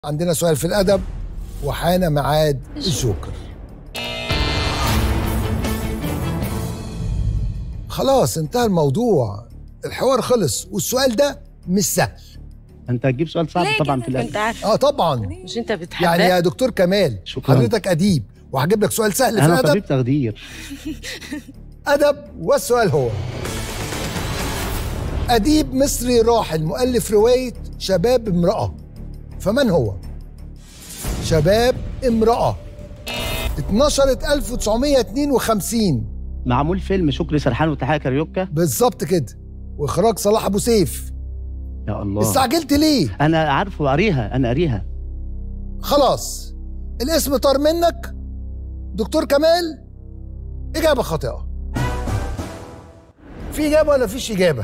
عندنا سؤال في الأدب وحان ميعاد الجوكر. خلاص انتهى الموضوع، الحوار خلص، والسؤال ده مش سهل. انت هتجيب سؤال صعب طبعا في الأدب. كنت عارفه. طبعا. مش انت بتحبها يعني يا دكتور كمال شكرا. حضرتك أديب وهجيب لك سؤال سهل في انا الأدب. طبيب تخدير. أدب، والسؤال هو: أديب مصري راحل مؤلف رواية شباب امرأة، فمن هو؟ شباب امرأة اتنشرت 1952. معمول فيلم شكري سرحان وتحية كاريوكا. بالظبط كده، واخراج صلاح ابو سيف. يا الله، استعجلت ليه؟ انا عارفه، قاريها، انا قاريها. خلاص الاسم طار منك. دكتور كمال اجابه خاطئه. في اجابه ولا فيش اجابه؟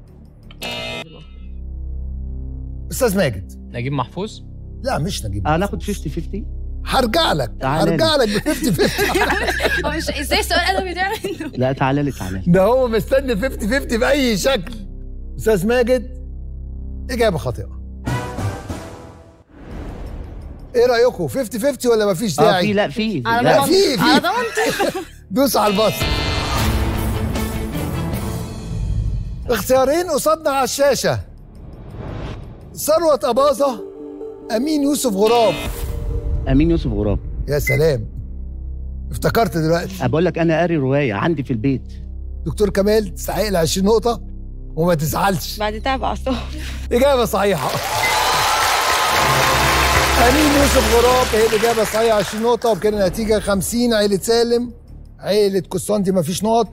استاذ ماجد. نجيب محفوظ. لا مش نجيب. هناخد 50-50. هرجع لك ب 50-50. هو مش ازاي سؤال ادبي ده منه؟ لا تعالى لي تعالى لي. ده هو مستني 50-50 باي شكل. استاذ ماجد اجابه خاطئه. ايه رايكم 50-50 ولا مفيش داعي؟ في لا في على لا. ضمانتي على ضمانتي. دوس على البصر. اختيارين قصادنا على الشاشه: ثروت أباظة، أمين يوسف غراب. امين يوسف غراب. يا سلام، افتكرت دلوقتي. بقول لك انا قاري روايه عندي في البيت. دكتور كمال تستحق ال 20 نقطه وما تزعلش. بعد تعب اعصاب. اجابه صحيحه. أمين يوسف غراب هي الاجابه الصحيحه، 20 نقطه، وبكده النتيجه 50. عيله سالم، عيله كوستانتي مفيش نقط.